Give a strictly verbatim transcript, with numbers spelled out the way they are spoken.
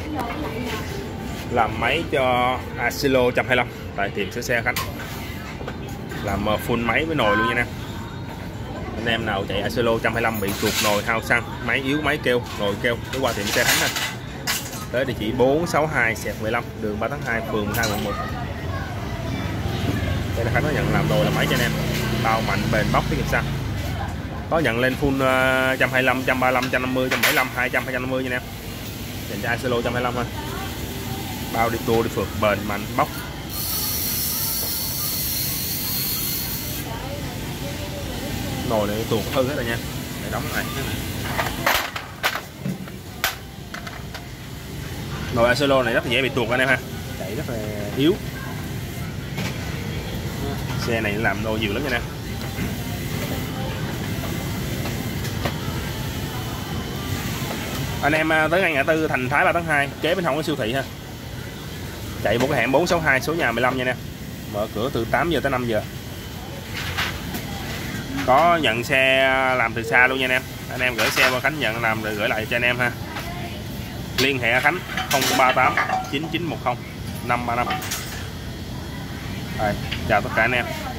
Làm máy cho Asilo một hai lăm tại tiệm sửa xe khách. Làm full máy với nồi luôn nha anh em. Anh em nào chạy Asilo một hai lăm bị tuột nồi hao xăng, máy yếu, máy kêu, nồi kêu, cứ qua tiệm xe Thắng ha. Tới địa chỉ bốn sáu hai mười lăm đường ba tháng hai, phường mười hai, quận mười. Đây là Khánh nó nhận làm đồ làm máy cho anh em. Bao mạnh, bền, bóc, tiết kiệm xăng. Có nhận lên full một hai lăm, một ba lăm, một năm mươi, một bảy lăm, hai trăm, hai trăm năm mươi nha anh em. Dành cho Asilo một hai lăm thôi. Bao đi tour, đi phượt, bền, mạnh, bóc. Nồi này tuột hư hết rồi nha. Để đóng này. Nồi Asilo này rất là dễ bị tuột anh em ha. Chạy rất là yếu. Xe này làm đồ nhiều lắm nha anh em. Anh em tới ngay ngã tư Thành Thái ba tháng hai, kế bên hông có siêu thị ha. Chạy một cái hẻm bốn sáu hai, số nhà mười lăm nha anh em. Mở cửa từ tám giờ tới năm giờ. Có nhận xe làm từ xa luôn nha anh em. Anh em gửi xe qua Khánh nhận làm rồi gửi lại cho anh em ha. Liên hệ Khánh không ba tám chín chín một không năm ba năm. Rồi, chào tất cả anh em.